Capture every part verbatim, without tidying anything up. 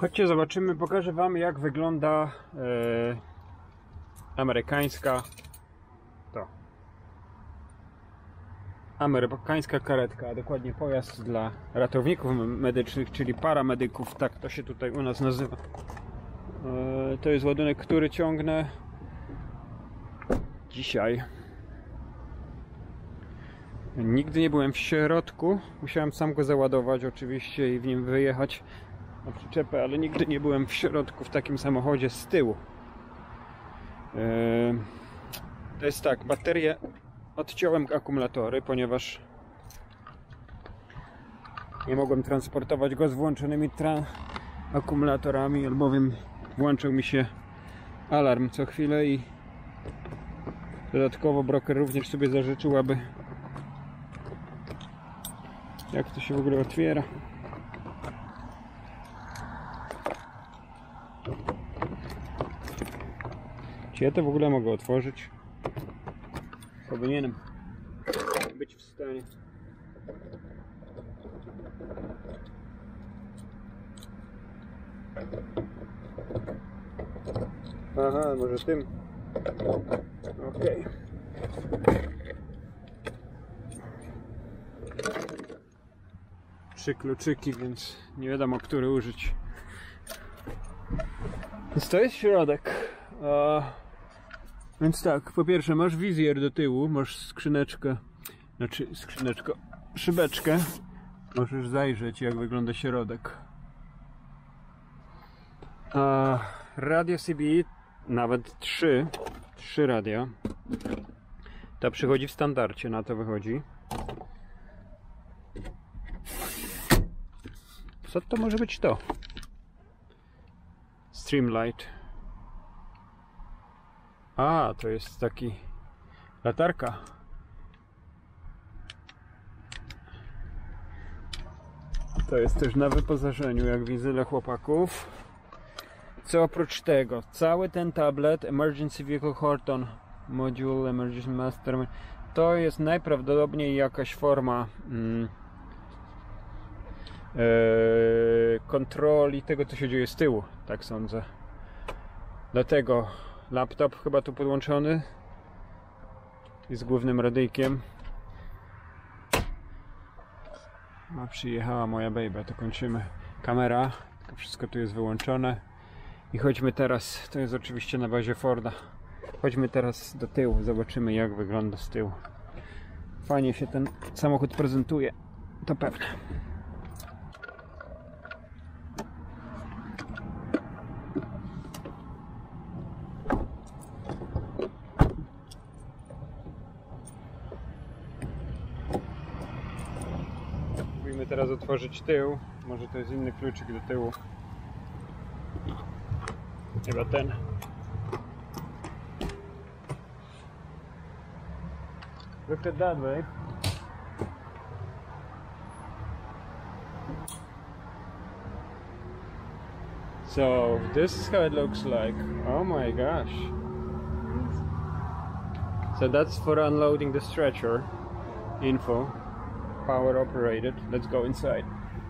Chodźcie, zobaczymy, pokażę wam, jak wygląda e, amerykańska to amerykańska karetka, a dokładnie pojazd dla ratowników medycznych, czyli paramedyków, tak to się tutaj u nas nazywa. E, to jest ładunek, który ciągnę dzisiaj. Nigdy nie byłem w środku, musiałem sam go załadować oczywiście i w nim wyjechać na przyczepę, ale nigdy nie byłem w środku w takim samochodzie z tyłu. Yy, to jest tak, baterię odciąłem akumulatory, ponieważ nie mogłem transportować go z włączonymi akumulatorami, albowiem włączył mi się alarm co chwilę i dodatkowo broker również sobie zażyczył, aby... Jak to się w ogóle otwiera? Czy ja to w ogóle mogę otworzyć? Powinienem być w stanie. Aha, może tym. Okej. Trzy kluczyki, więc nie wiadomo, który użyć. Więc to jest środek. A, więc tak, po pierwsze masz wizjer do tyłu, masz skrzyneczkę, znaczy skrzyneczkę, szybeczkę. Możesz zajrzeć, jak wygląda środek. A, radio C B, nawet trzy, trzy radia. To przychodzi w standardzie, na to wychodzi. Co to może być to? Streamlight. A, to jest taki latarka. To jest też na wyposażeniu, jak widzę, dla chłopaków. Co oprócz tego? Cały ten tablet Emergency Vehicle Horton Module Emergency Master, to jest najprawdopodobniej jakaś forma mm, Yy, kontroli tego, co się dzieje z tyłu, tak sądzę. Dlatego laptop chyba tu podłączony i z głównym radyjkiem. A przyjechała moja baby, to kończymy. Kamera, to wszystko tu jest wyłączone. I chodźmy teraz, to jest oczywiście na bazie Forda. Chodźmy teraz do tyłu, zobaczymy, jak wygląda z tyłu. Fajnie się ten samochód prezentuje, to pewne. Musimy teraz otworzyć tył. Może to jest inny kluczyk do tyłu. Chyba ten. Look at that way. So this is how it looks like. Oh my gosh. So that's for unloading the stretcher. Info. Power operated. Let's go inside.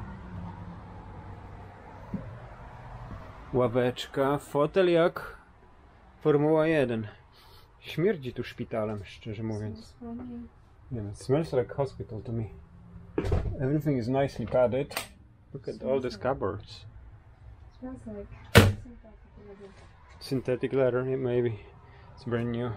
Ławeczka, fotel jak Formuła jeden. Śmierdzi tu szpitalem, szczerze mówiąc. Yeah, it smells like hospital to me. Everything is nicely padded. Look at all these cupboards. Smells like synthetic leather. Synthetic leather, yeah, maybe. It's brand new.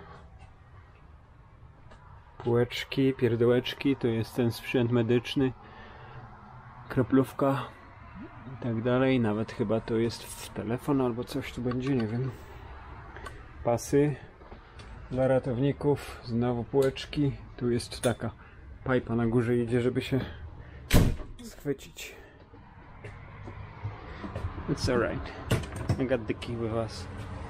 Półeczki, pierdołeczki, to jest ten sprzęt medyczny. Kroplówka i tak dalej. Nawet chyba to jest w telefon albo coś tu będzie, nie wiem. Pasy dla ratowników, znowu półeczki. Tu jest taka pipa na górze idzie, żeby się schwycić. It's alright. I got the key with us.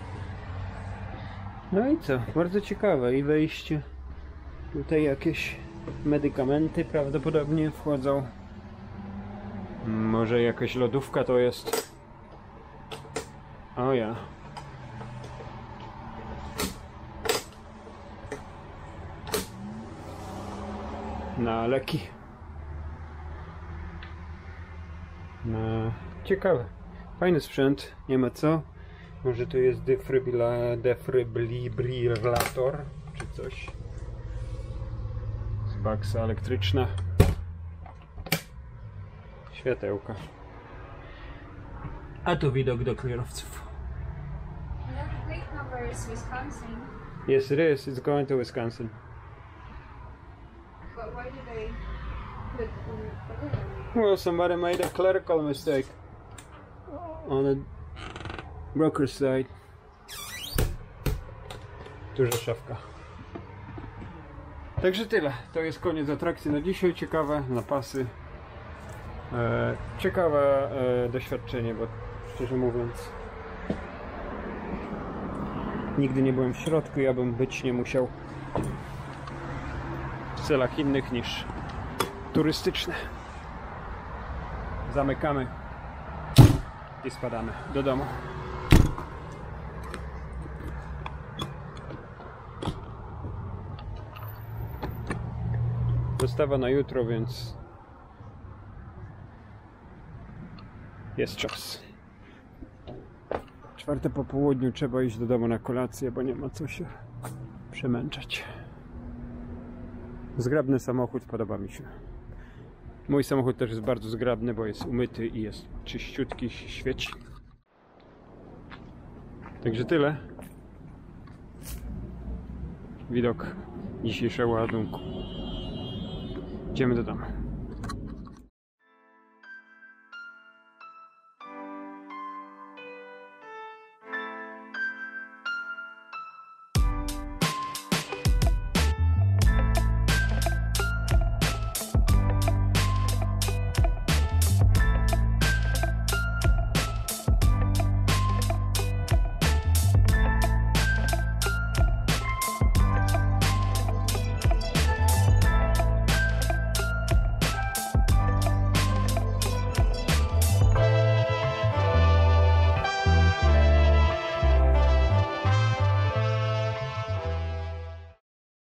No i co? Bardzo ciekawe. I wejście. Tutaj jakieś medykamenty prawdopodobnie wchodzą. Może jakaś lodówka to jest. O ja. Na leki. No, ciekawe. Fajny sprzęt, nie ma co. Może to jest defibryla, defibrylator czy coś. Z baksa elektryczna. Światełka. A tu widok do kierowców. Well, the plate number is Wisconsin. Yes, it is. It's going to Wisconsin. But why did they put put it on? Well, somebody made a clerical mistake on the broker's side. Duża szafka. Także tyle. To jest koniec atrakcji na dzisiaj. Ciekawe napasy. E, ciekawe e, doświadczenie, bo szczerze mówiąc nigdy nie byłem w środku, ja bym być nie musiał w celach innych niż turystyczne. Zamykamy i spadamy do domu. Dostawa na jutro, więc jest czas. Czwarte po południu, trzeba iść do domu na kolację, bo nie ma co się przemęczać. Zgrabny samochód, podoba mi się. Mój samochód też jest bardzo zgrabny, bo jest umyty i jest czyściutki, świeci. Także tyle. Widok dzisiejszego ładunku. Idziemy do domu.